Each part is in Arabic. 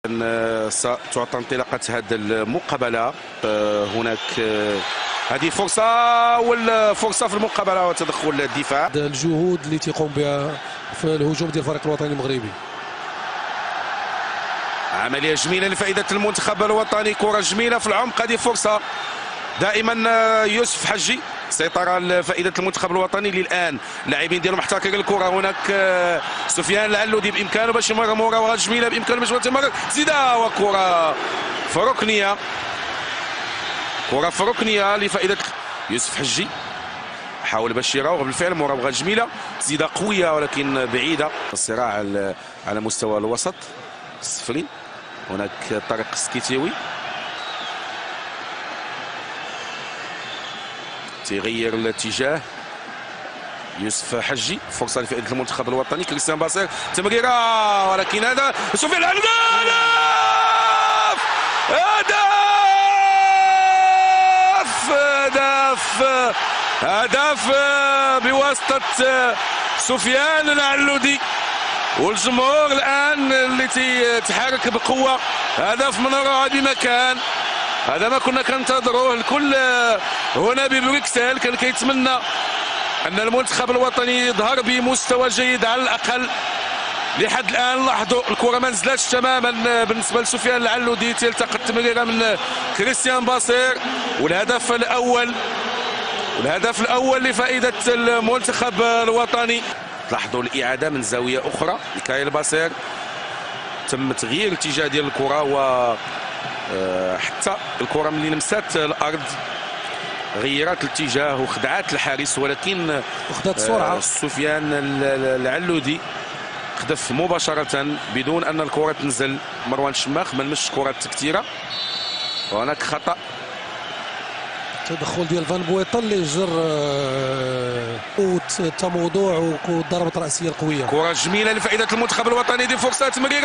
ستعطى انطلاقة هذه المقابلة. هناك هذه فرصة والفرصة في المقابلة وتدخل الدفاع. الجهود اللي تيقوم بها في الهجوم ديال الفريق الوطني المغربي. عملية جميلة لفائدة المنتخب الوطني، كرة جميلة في العمق. هذه فرصة دائما يوسف حجي، سيطرة لفائدة المنتخب الوطني اللي الآن اللاعبين ديالهم محتكرين الكرة. هناك سفيان العلودي بإمكانه باش يمرر مراوغة جميلة، بإمكانه باش يمرر زيدة، وكرة في ركنية، كرة في ركنية لفائدة يوسف حجي. حاول باش يراوغ بالفعل، مراوغة جميلة، زيدة قوية ولكن بعيدة. الصراع على مستوى الوسط السفلي. هناك طارق السكيتيوي تيغير الاتجاه. يوسف حجي، فرصة لفائدة المنتخب الوطني. كريستيان باسير، تمريرة، ولكن هذا سفيان العلودي. هدف بواسطة سفيان العلودي، والجمهور الآن اللي تيتحرك بقوة. هدف من رائع بمكان، هذا ما كنا كننتظروه. الكل هنا ببروكسل كان كيتمنى أن المنتخب الوطني يظهر بمستوى جيد على الأقل. لحد الآن لاحظوا الكرة ما نزلتش تماما بالنسبة لسفيان العلودي، تلتقط التمريرة من كريستيان باسير. والهدف الأول لفائدة المنتخب الوطني. لاحظوا الإعادة من زاوية أخرى ميكايل باسير، تم تغيير الاتجاه ديال الكرة، و حتى الكرة ملي لمسات الأرض غيرت الاتجاه وخدعت الحارس، ولكن وخدات السرعة. سفيان العلودي خدف مباشرة بدون أن الكرة تنزل. مروان شماخ ما لمسش كرات كثيرة، وهناك خطأ. تدخل ديال فان بويطا اللي جر التموضع وضربة رأسية قوية. كرة جميلة لفائدة المنتخب الوطني، دي فرصة تمريرة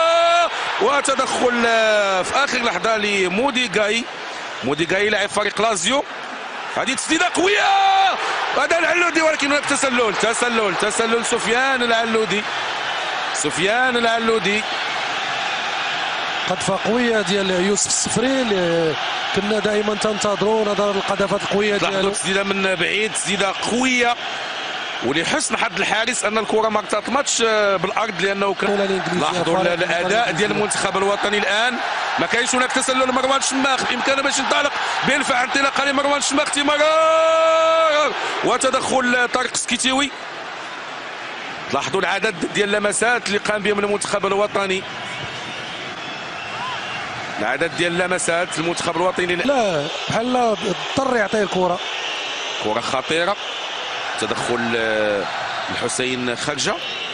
وتدخل في آخر لحظة موديغاي لاعب فريق لازيو. هذه تسديدة قوية، هذا العلودي، ولكن هناك تسلل سفيان العلودي. قذفة قوية ديال يوسف السفري اللي كنا دائما تنتظروا نظرا للقذافات القوية ديالو. تسديدة من بعيد، تسديدة قوية، ولحسن حظ الحارس ان الكره ما ارتطمتش بالارض، لانه كان لاحظوا الاداء ديال المنتخب الوطني الان. ما كاينش هناك تسلل. مروان شماخ بامكانه باش ينطلق بالفعل، انطلاقه لمروان شماخ، تمرر وتدخل طارق سكيتيوي. لاحظوا العدد ديال اللمسات اللي قام بهم المنتخب الوطني، العدد ديال اللمسات المنتخب الوطني. لا بحال اضطر يعطيه الكره. كره خطيره، تدخل الحسين خرجة،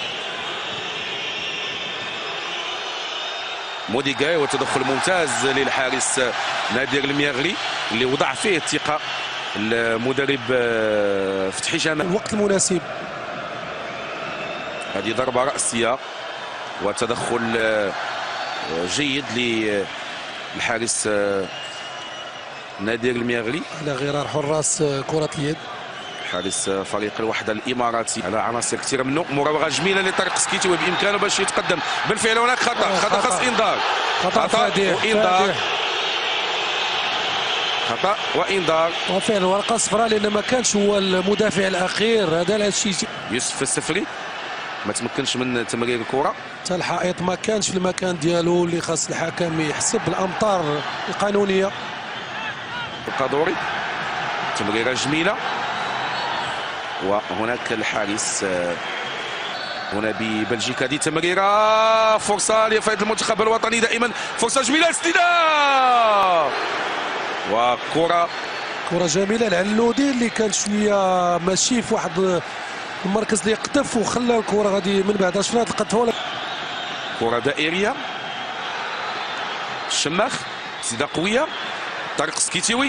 موديغاي، وتدخل ممتاز للحارس نادر المياغلي اللي وضع فيه الثقة المدرب فتحي جمال. الوقت المناسب. هذه ضربة رأسية وتدخل جيد للحارس نادر المياغلي على غرار حراس كرة اليد، حارس فريق الوحدة الإماراتي. على عناصر كثيرة منه. مراوغة جميلة لطارق سكيتيوي، بإمكانه باش يتقدم بالفعل. هناك خطأ خاص إنذار، خطأ وإنذار وفعلا ورقة صفراء، لأن ما كانش هو المدافع الأخير. هذا الشيء. يوسف السفري ما تمكنش من تمرير الكرة، حتى الحائط ما كانش في المكان ديالو اللي خاص الحكم يحسب الأمطار القانونية. القادوري، تمريرة جميلة، وهناك الحارس هنا ببلجيكا. دي تمريرة، فرصة لفائدة المنتخب الوطني، دائما فرصة جميلة، تسديدة وكرة جميلة. العلودي اللي كان شوية ماشي في واحد المركز اللي يقطف وخلى الكرة غادي من بعد شفنا القطفة. كرة دائرية، الشماخ، تسديدة قوية، طارق سكيتيوي،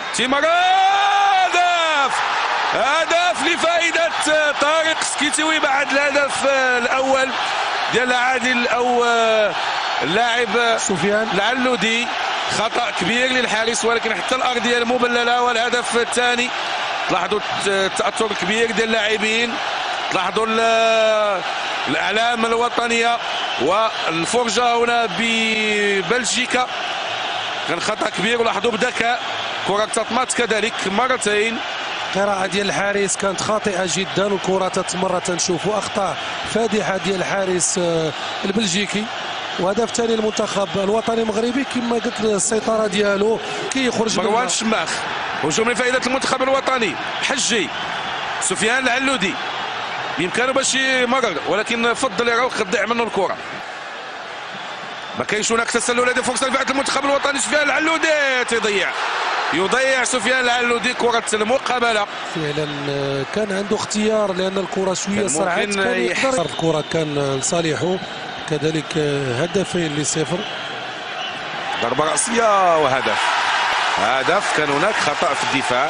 هدف لفائدة طارق سكيتيوي بعد الهدف الأول ديال عادل أو اللاعب سفيان العلودي. خطأ كبير للحارس، ولكن حتى الأرضية المبللة. والهدف الثاني، تلاحظوا التأثر الكبير ديال اللاعبين، تلاحظوا الأعلام الوطنية والفرجه هنا ببلجيكا كان خطا كبير، ولاحظوا بذكاء كره تطمات كذلك مرتين. القراءة ديال الحارس كانت خاطئة جدا، والكرة تتمرر تنشوفوا أخطاء فادحة ديال الحارس البلجيكي. وهدف ثاني المنتخب الوطني المغربي كما قلت السيطرة ديالو كيخرج مروان شماخ. هجوم لفائدة المنتخب الوطني. حجي سفيان العلودي بإمكانه باش يمرر، ولكن فضل يراوغ تضيع منه الكرة. ما كاينش هناك تسلل. هذه فرصة لفائدة المنتخب الوطني. سفيان العلودي يضيع سفيان العلودي كرة المقابلة. فعلا كان عنده اختيار لأن الكرة شوية سرعت، كان يقدر الكرة كان لصالحه. كذلك هدفين لصفر. ضربة رأسية وهدف. كان هناك خطأ في الدفاع.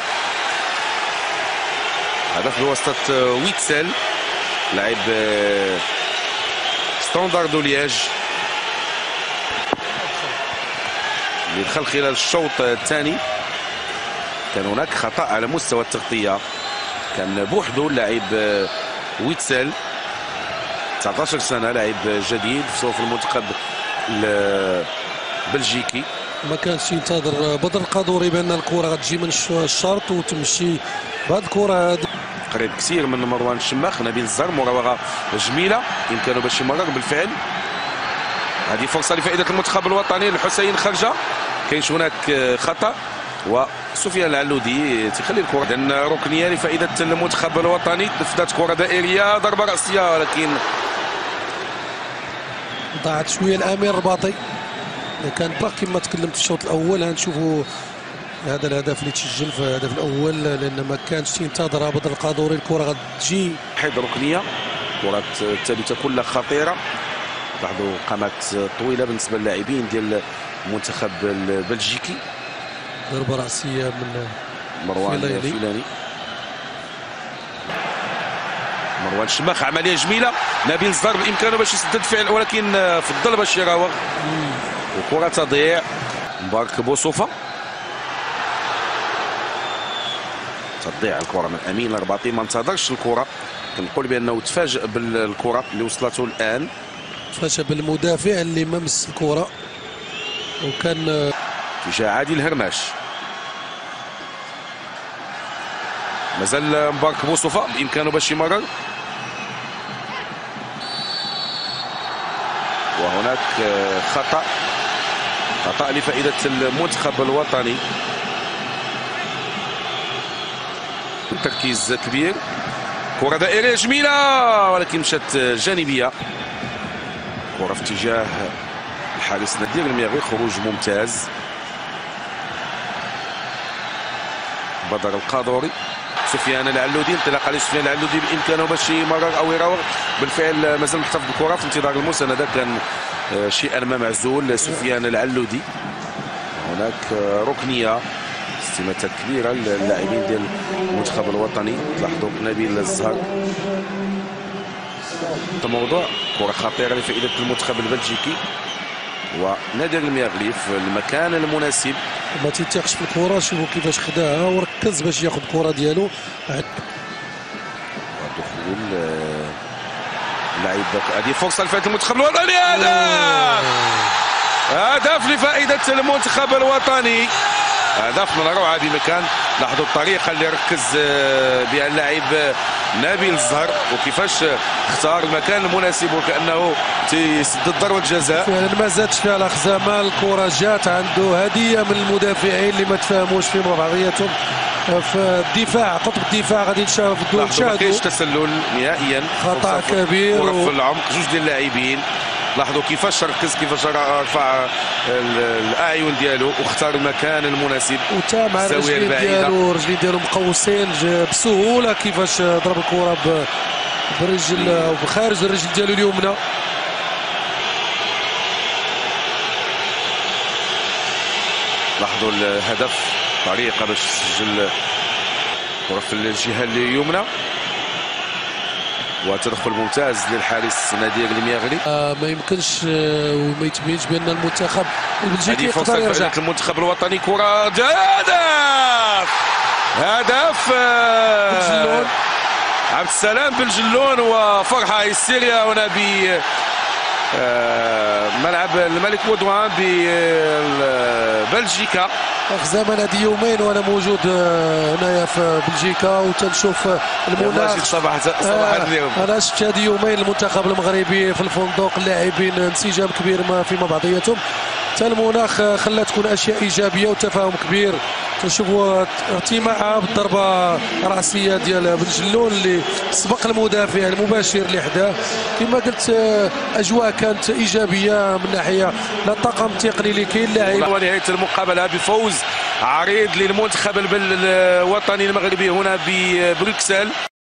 هدف بواسطة ويتسل لاعب ستاندارد لياج اللي دخل خلال الشوط الثاني. كان هناك خطأ على مستوى التغطية، كان بوحده اللاعب ويتسل 19 سنة، لاعب جديد في صفوف المنتخب البلجيكي. ما كانش ينتظر بدر القادوري بان الكره غتجي من الشرط وتمشي بهذه الكره هذه. قريب كثير من مروان الشماخ. نبيل الزهر مراوغه جميله يمكنه باش يمرر بالفعل. هذه فرصه لفائده المنتخب الوطني. الحسين خرجه، كاينش هناك خطا، وسفيان العلودي تخلي الكره اذا ركنيه لفائده المنتخب الوطني. نفذت كره دائريه، ضربه راسيه، ولكن ضاعت شويه الامير الرباطي. كان باقي كما تكلمت في الشوط الاول. غنشوفوا هذا الهدف اللي تسجل في الهدف الاول لان ما كانش تنتظر بدر القادوري. الكره غتجي حيد ركنيه، كرات الثابته كلها خطيره. لاحظوا قامات طويله بالنسبه للاعبين ديال المنتخب البلجيكي. ضربه راسيه من مروان فيلاني. مروان الشماخ، عمليه جميله. نبيل الزهر بامكانه باش يسدد فعل، ولكن فضل باش يراوغ وكره تضيع. مبارك بوصوفه تضيع الكره من امين الرباطي. ما انتظرش الكره، كنقول بانه تفاجأ بالكره اللي وصلته الان. تفاجأ بالمدافع اللي ما مس الكره، وكان اتجاه عادل هرماش. مازال مبارك بوصوفه بامكانه باش يمرر، وهناك خطأ لفائدة المنتخب الوطني. تركيز كبير. كرة دائرية جميلة ولكن مشات جانبية. كرة في اتجاه الحارس نادير المياغي. خروج ممتاز. بدر القادوري. سفيان العلودي، انطلاقه لسفيان العلودي بامكانه باش يمرر او يراوغ. بالفعل مازال محتفظ بالكره في انتظار المسانده. كان شيئا ما معزول سفيان العلودي. هناك ركنيه، استماتة كبيره للاعبين ديال المنتخب الوطني. تلاحظوا نبيل الزهر. الموضوع كره خطيره لفائده المنتخب البلجيكي، ونادر المياغلي في المكان المناسب. ما تيتيقش في الكره. شوفوا كيفاش خداها وركز باش ياخذ الكره ديالو. ودخول اللعيب. هذه فرصه لفائده المنتخب الوطني. هدف لفائده المنتخب الوطني. هدف من روعه هذه المكان. لاحظوا الطريقه اللي ركز بها اللاعب نبيل الزهر، وكيفاش اختار المكان المناسب وكانه تيسدد ضربه جزاء. فعلا ما زادش فيها الاخ زمان. الكره جات عنده هديه من المدافعين اللي ما تفاهموش في بعضياتهم في الدفاع. قطب الدفاع غادي نشاهدوا. ما كاينش تسلل نهائيا. خطا كبير في العمق. جوج ديال اللاعبين. لاحظوا كيفاش ركز، كيفاش رفع الاعين ديالو واختار المكان المناسب. وتابع الرجلين ديالو. الرجلين ديالو مقوسين بسهوله. كيفاش ضرب الكره برجل او بخارج الرجل ديالو اليمنى. لاحظوا الهدف، طريقه باش تسجل كره في الجهه اليمنى، وتدخل ممتاز للحارس نادير المياغلي. ما يمكنش وما يتبينش بان المنتخب البلجيكي يقدر يرجع. المنتخب الوطني كره. هدف بن عبد السلام بن جلون، وفرحه هستيريا هنا ملعب الملك بودوان ببلجيكا. زمان هذه يومين وانا موجود هنايا في بلجيكا وتنشوف المناخ. صباح اليوم انا شفت هذه يومين المنتخب المغربي في الفندق، اللاعبين انسجام كبير ما فيما بعضياتهم، حتى المناخ خلى تكون اشياء ايجابيه وتفاهم كبير. تنشوفوا ارتماعها بالضربه راسيه ديال بن جلول اللي سبق المدافع المباشر اللي حداه. كما قلت اجواء كانت ايجابيه من ناحيه لا الطاقم التقني اللي كاين اللاعب. ونهايه المقابله بفوز عريض للمنتخب الوطني المغربي هنا ببروكسل.